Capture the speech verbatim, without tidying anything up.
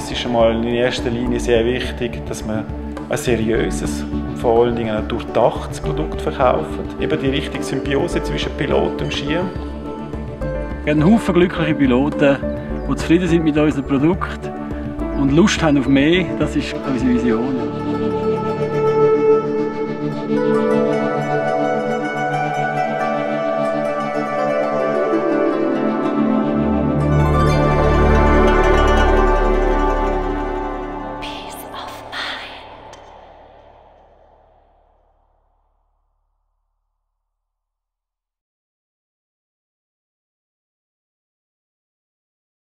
Uns ist einmal in erster Linie sehr wichtig, dass man ein seriöses, vor allen Dingen ein durchdachtes Produkt verkauft. Eben die richtige Symbiose zwischen Pilot und Schirm. Wir haben einen Haufen glückliche Piloten, die zufrieden sind mit unserem Produkt und Lust haben auf mehr. Das ist unsere Vision.